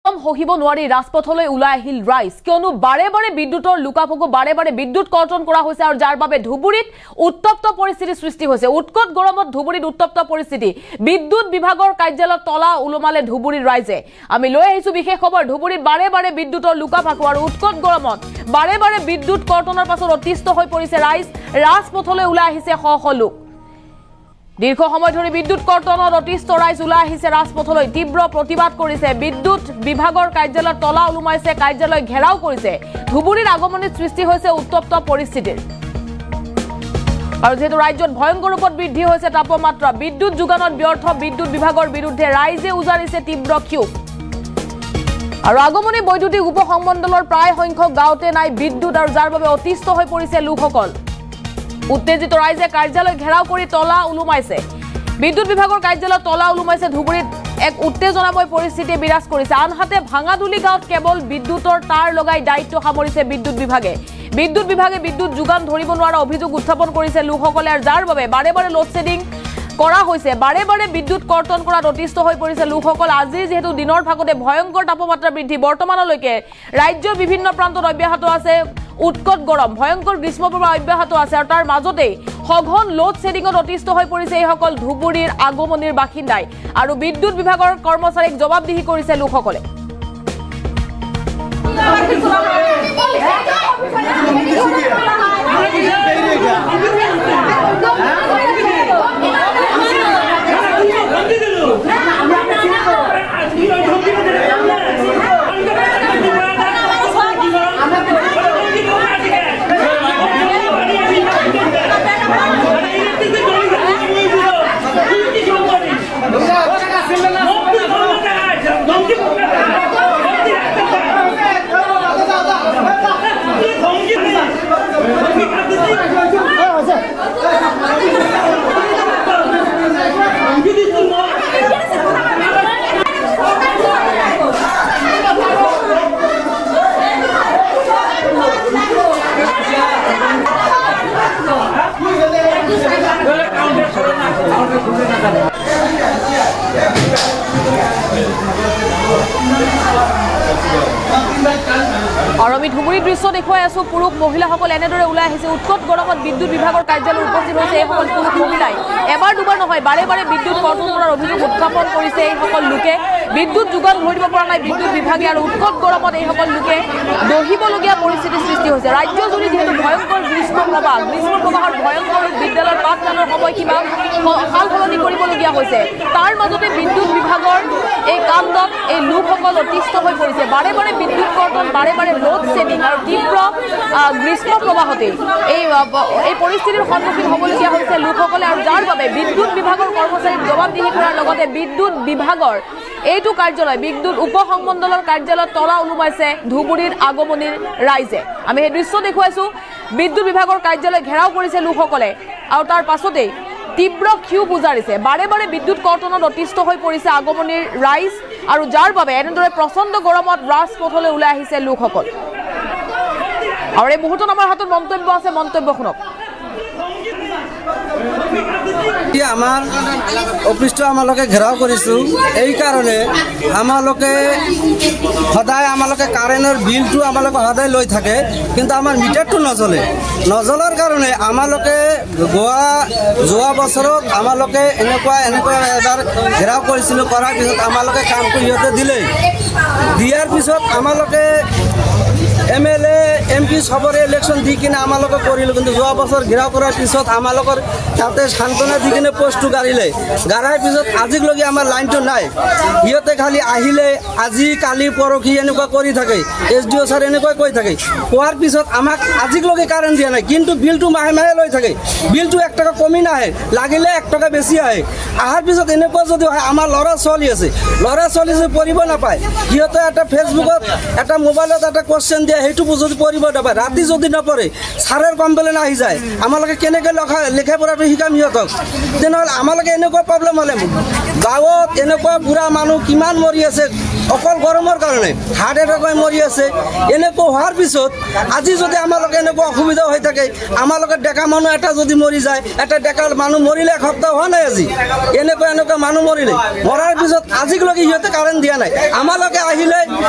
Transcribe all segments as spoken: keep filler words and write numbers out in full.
হহিব নোৱাৰি ৰাজপথলৈ ওলাই আহিল ৰাইজ কিয়নো বাৰে বাৰে বিদ্যুতৰ লুকাপকু বাৰে বাৰে বিদ্যুৎ কৰ্তন কৰা হৈছে আৰু যাৰ বাবে ধুবুৰীত উত্তপ্ত পৰিস্থিতি সৃষ্টি হৈছে উৎকট গৰমত ধুবুৰীত উত্তপ্ত পৰিস্থিতি বিদ্যুৎ বিভাগৰ কাৰ্যালয়ত তলা উলমালে ধুবুৰীৰ ৰাইজে আমি লৈ আহিছো বিশেষ খবৰ ধুবুৰীত বাৰে বাৰে বিদ্যুতৰ লুকাপকু আৰু উৎকট গৰমত বাৰে বাৰে বিদ্যুৎ কৰ্তনৰ পাছত অতিষ্ঠ হৈ পৰিছে ৰাইজ ৰাজপথলৈ ওলাই আহিছে শ শ লোক দীৰ্ঘ সময় ধৰি বিদ্যুৎ কৰ্তনত অতিষ্ঠ ৰাইজ ওলাই আহিছে ৰাজপথলৈ তীব্ৰ প্ৰতিবাদ কৰিছে বিদ্যুৎ বিভাগৰ কাৰ্যালয়ত তলা উলমাইছে কাৰ্যালয় ঘেৰাও কৰিছে ধুবুৰীৰ আগমনিত সৃষ্টি হৈছে উত্তপ্ত পৰিস্থিতিৰ আৰু যেহেতু ৰাজ্যত ভয়ংকৰ ৰূপত বৃদ্ধি হৈছে তাপমাত্ৰা বিদ্যুৎ যোগানত ব্যৰ্থ বিদ্যুৎ বিভাগৰ বিৰুদ্ধে ৰাইজে উজাৰিছে তীব্ৰ ক্ষোভ আৰু আগমনি বৈদ্যুতিক উপসংমণ্ডলৰ প্ৰায় সংখ্যক গাঁৱতে নাই বিদ্যুৎ আৰু যাৰ বাবে অতিষ্ঠ হৈ পৰিছে লোকসকল উত্তেজিত ৰাইজে কাৰ্যালয় ঘেৰাও কৰি তলা উলুমাইছে বিদ্যুৎ বিভাগৰ কাৰ্যালয়ত তলা উলুমাইছে ধুবুৰীত এক উত্তেজনাময় পৰিস্থিতিয়ে বিৰাজ কৰিছে আনহাতে ভাঙাদুলি গাঁৱত কেৱল বিদ্যুতৰ তাঁৰ লগাই দায়িত্ব সামৰিছে বিদ্যুৎ বিভাগে বিদ্যুৎ বিভাগে বিদ্যুৎ যোগান ধৰিব নোৱাৰা অভিযোগ উত্থাপন কৰিছে লোকসকলে আৰু যাৰ বাবে বাৰে বাৰে লোড শেডিং কৰা হৈছে বাৰে বাৰে বিদ্যুৎ কৰ্তন কৰাত অতিষ্ঠ হৈ পৰিছে লোকসকল আজি যেহেতু দিনৰ ভাগতে ভয়ংকৰ তাপমাত্ৰা বৃদ্ধি বৰ্তমানলৈকে ৰাজ্যৰ বিভিন্ন প্ৰান্তত অব্যাহত আছে উৎকট গৰম ভয়ংকৰ গ্ৰীষ্মপ্ৰবাহ অব্যাহত আছে আৰু তাৰ মাজতে সঘন লোড শেডিঙত অতিষ্ঠ হৈ পৰিছে এইসকল ধুবুৰীৰ আগমনিৰ বাসিন্দাই আৰু বিদ্যুৎ বিভাগৰ কৰ্মচাৰীক জবাবদিহি কৰিছে লোকসকলে আৰু আমি ধুবুৰীৰ দৃশ্য দেখুৱাই আছো পুৰুষ মহিলাসকল এনেদৰে ওলাই আহিছে উৎকট গৰমত বিদ্যুৎ বিভাগৰ কাৰ্যালয়ত উপস্থিত হৈছে এইসকল পুৰুষ মহিলাই এবাৰ দুবাৰ নহয় বাৰে বাৰে বিদ্যুৎ কৰ্তন কৰাৰ অভিযোগ উত্থাপন কৰিছে এইসকল লোকে বিদ্যুৎ যোগান ধৰিব পৰা নাই বিদ্যুৎ বিভাগে আৰু উৎকট গৰমত এইসকল লোকে দহিবলগীয়া পৰিস্থিতিৰ সৃষ্টি হৈছে ৰাজ্যজুৰি যিহেতু ভয়ংকৰ গ্ৰীষ্ম প্ৰবাহ গ্ৰীষ্ম প্ৰবাহৰ ভয়ংকৰ বিদ্যালয়ৰ পাঠদানৰ সময়সীমা সাল সলনি কৰিবলগীয়া হৈছে তাৰ মাজতে বিদ্যুৎ বিভাগৰ এই কাণ্ডত এই লোকসকল অতিষ্ঠ হৈ পৰিছে বাৰে বাৰে বিদ্যুৎ কৰ্তন বাৰে বাৰে লোড শেডিং আৰু তীব্ৰ গ্ৰীষ্ম প্ৰবাহতে এই এই পৰিস্থিতিৰ সন্মুখীন হ'বলগীয়া হৈছে লোকসকলে আৰু যাৰ বাবে বিদ্যুৎ বিভাগৰ কৰ্মচাৰীক জবাবদিহি কৰাৰ লগতে বিদ্যুৎ বিভাগৰ এইটো কাৰ্যালয় বিদ্যুৎ উপসংমণ্ডলৰ কাৰ্যালয়ত তলা উলুমাইছে ধুবুৰীৰ আগমনিৰ ৰাইজে আমি এই দৃশ্য দেখুৱাইছো বিদ্যুৎ বিভাগৰ কাৰ্যালয় ঘেৰাও কৰিছে লোকসকলে আৰু তাৰ পাছতেই তীব্ৰ ক্ষোভ উজাৰিছে বাৰে বাৰে বিদ্যুৎ কৰ্তনত অতিষ্ঠ হৈ পৰিছে আগমনিৰ ৰাইজ আৰু যাৰ বাবে এনেদৰে প্ৰচণ্ড গৰমত ৰাজপথলৈ ওলাই আহিছে লোকসকল আৰু এই মুহূৰ্তত আমাৰ হাতত মন্তব্য আছে মন্তব্য শুনক আমাৰ অফিসটো আমালোকে ঘেরাও কৰিছো এই কারণে আমালোকে সদায় আমালোকে কারেন্টৰ বিলটো আমালোকে সদায় লৈ থাকে কিন্তু আমাৰ মিটারটো নজলে নজলাৰ কাৰণে আমালোকে গোৱা যোৱা বছৰত আমালোকে এনেকুৱা এনেকুৱা এবাৰ ঘেরাও কৰিছিল কৰাৰ পিছত আমালোকে কাম কৰি ইহঁতে দিলে দিয়াৰ পিছত আমালোকে M L A M P সবরে ইলেকশন দি কিনে আমালোকে কৰিলো কিন্তু যোৱা বছৰ ঘেরাও কৰাৰ পিছত আমালোকৰ তাতে সান্তনা দি কিনে পোস্টটো গাড়িলে গাড়াৰ পিছত আজিলৈকে আমাৰ লাইনটো নাই ইহঁতে খালি আহিলে আজি কালি পৰখি এনেকুৱা কৰি থাকে এছ ডি অ' ছাৰ এনেকুৱা কৈ থাকে কোৱাৰ পিছত আমাক আজিলৈকে কাৰেণ্ট দিয়া নাই কিন্তু বিলটো মাহে মাহে লৈ থাকে বিলটো এক টকা কমি নাহে লাগিলে এক টকা বেছি আহে আহাৰ পিছত এনেকুৱা যদি হয় আমাৰ ল'ৰা ছোৱালী আছে ল'ৰা ছোৱালী যদি পঢ়িব নাপায় সিহঁতে এটা ফেচবুকত এটা মোবাইলত এটা কুৱেশ্যন দিয়ে সেইটো যদি পঢ়িব নাপায় ৰাতি যদি নপঢ়ে ছাৰৰ কমপ্লেইন আহি যায় আমালোকে কেনেকৈ লেখা লেখা পঢ়াটো শিকাম সিহঁতক তেনেহ'লে আমালোকে এনেকুৱা প্ৰব্লেম হ'লে গাঁৱত এনেকুৱা বুঢ়া মানুহ কিমান মৰি আছে অকল গৰমৰ কাৰণে হাৰ্ট এটেক হৈ মৰি আছে এনেকুৱা হোৱাৰ পিছত আজি যদি আমালোকে এনেকুৱা অসুবিধা হৈ থাকে আমালোকে ডেকা মানুহ এটা যদি মৰি যায় এটা ডেকা মানুহ মৰিলে এসপ্তাহ হোৱা নাই আজি এনেকুৱা এনেকুৱা মানুহ মৰিলে মৰাৰ পিছত আজিলৈকে সিহঁতে কাৰেণ্ট দিয়া নাই আমালোকে আহিলে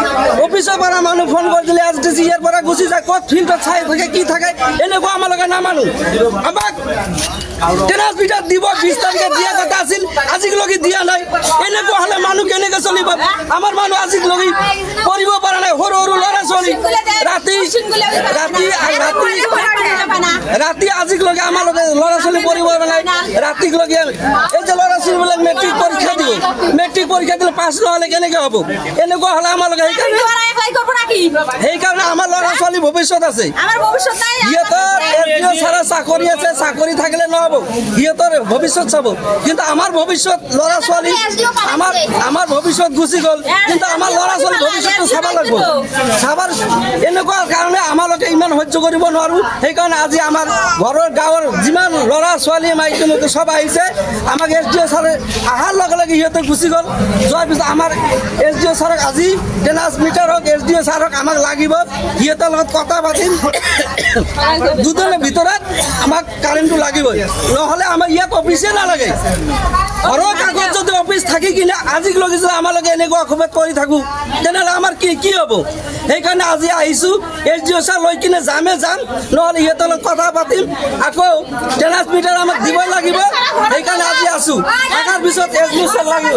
অফিসৰ পৰা মানুহ ফোন কৰি দিলে এছ ডি চি ইয়াৰ পৰা গুচি যায় ক'ত ফিল্ডত চাই থাকে কি থাকে এনেকুৱা আমালোকে নামানো আমাক টেনাছ মিটাৰ দিব বিশ তাৰিখে দিয়া কথা আছিল আজিলৈকে দিয়া নাই এনেকুৱা হ'লে মানুহ কেনেকৈ চলিব আমাৰ মানুহ আজিলৈকে কৰিব পৰা নাই সৰু সৰু ল'ৰা ছোৱালী ৰাতি ৰাতি ৰাতি ৰাতি আজিলৈকে আমালোকে ল'ৰা ছোৱালী পঢ়িব পৰা নাই ৰাতিলৈকে এই যে ল'ৰা ছোৱালীবিলাক মেট্ৰিক পৰীক্ষা দিব মেট্ৰিক পৰীক্ষা দিলে পাছ নহ'লে কেনেকৈ হ'ব এনেকুৱা হ'লে আমালোকে সেইকাৰণে সেইকাৰণে আমাৰ ল'ৰা ছোৱালী ভৱিষ্যত আছে সিহঁতৰ এতিয়াও চাৰা চাকৰি আছে চাকৰি থাকিলে নহ'ব সিহঁতৰ ভৱিষ্যত চাব কিন্তু আমাৰ ভৱিষ্যত ল'ৰা ছোৱালী আমাৰ আমাৰ ভৱিষ্যত গুচি গ'ল কিন্তু আমাৰ ল'ৰা ছোৱালী ভৱিষ্যতটো চাব লাগিব চাবৰ এনেকুৱা কাৰণে আমালোকে ইমান সহ্য কৰিব নোৱাৰোঁ সেইকাৰণে আজি আমাৰ ঘৰৰ গাঁৱৰ যিমান ল'ৰা ছোৱালী মাইকী মইকী চব আহিছে আমাক এছ ডি অ' ছাৰে অহাৰ লগে লগে সিহঁতে গুচি গ'ল যোৱাৰ পিছত আমাৰ এছ ডি অ' ছাৰক আজি টেনাছ মিটাৰ হওক এছ ডি অ' ছাৰক আমাক লাগিব সিহঁতৰ লগত কথা পাতিম দুদিনৰ ভিতৰত আমাক কাৰেণ্টটো লাগিবই নহ'লে আমাৰ ইয়াত অফিচে নালাগে ঘৰৰ কাগজ যদি অফিচ থাকি কিনে আজিলৈকে যদি আমালোকে এনেকুৱা অসুবিধা কৰি থাকোঁ তেনেহ'লে আমাৰ কি কি হ'ব সেইকাৰণে আজি আহিছোঁ এছ ডি অ' ছাৰ লৈ কিনে যামে যাম নহ'লে সিহঁতৰ লগত কথা পাতিম আকৌ টেনাছ মিটাৰ আমাক দিব লাগিব সেইকাৰণে আজি আছোঁ থকাৰ পিছত এছ ডি অ' ছাৰ লাগিব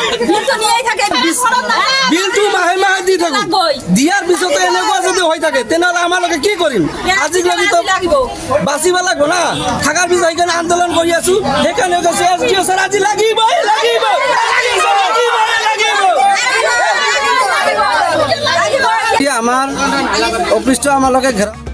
বিলটো মাহে মাহে দি থাকোঁ দিয়াৰ পিছতো এনেকুৱা যদি হৈ থাকে তেনেহ'লে আমালোকে কি কৰিম আজিলৈকেতো বাচিব লাগিব না থকাৰ পিছত সেইকাৰণে আন্দোলন কৰি আছোঁ সেইকাৰণে কৈছোঁ এছ ডি অ' ছাৰ আজি লাগিবই লাগিব আমাৰ অফিচটো আমালোকে ঘেৰা